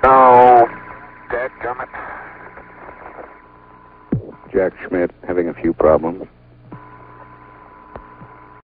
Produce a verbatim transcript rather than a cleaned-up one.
Oh, dadgummit. Jack Schmidt having a few problems.